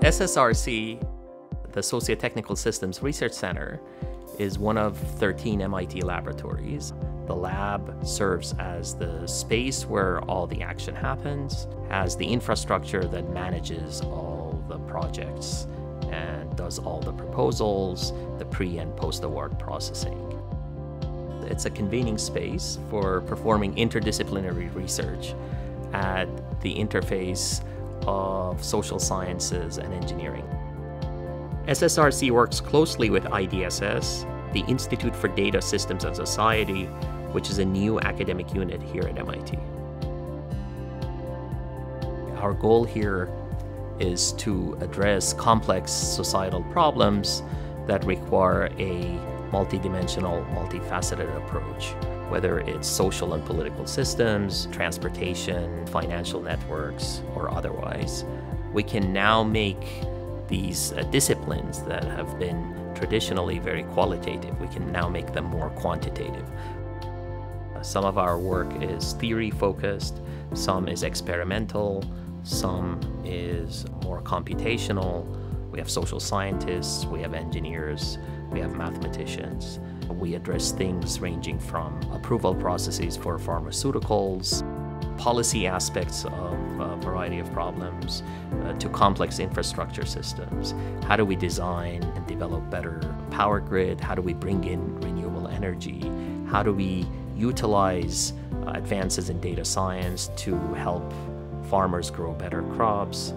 SSRC, the Sociotechnical Systems Research Center, is one of 13 MIT laboratories. The lab serves as the space where all the action happens, has the infrastructure that manages all the projects and does all the proposals, the pre- and post-award processing. It's a convening space for performing interdisciplinary research at the interface of social sciences and engineering. SSRC works closely with IDSS, the Institute for Data Systems and Society, which is a new academic unit here at MIT. Our goal here is to address complex societal problems that require a multidimensional, multifaceted approach, whether it's social and political systems, transportation, financial networks, or otherwise. We can now make these disciplines that have been traditionally very qualitative, we can now make them more quantitative. Some of our work is theory-focused, some is experimental, some is more computational. We have social scientists, we have engineers, we have mathematicians. We address things ranging from approval processes for pharmaceuticals, policy aspects of a variety of problems, to complex infrastructure systems. How do we design and develop better power grid? How do we bring in renewable energy? How do we utilize advances in data science to help farmers grow better crops?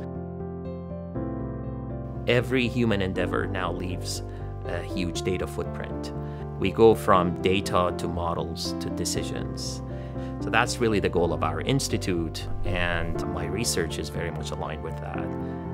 Every human endeavor now leaves a huge data footprint. We go from data to models to decisions. So that's really the goal of our institute, and my research is very much aligned with that.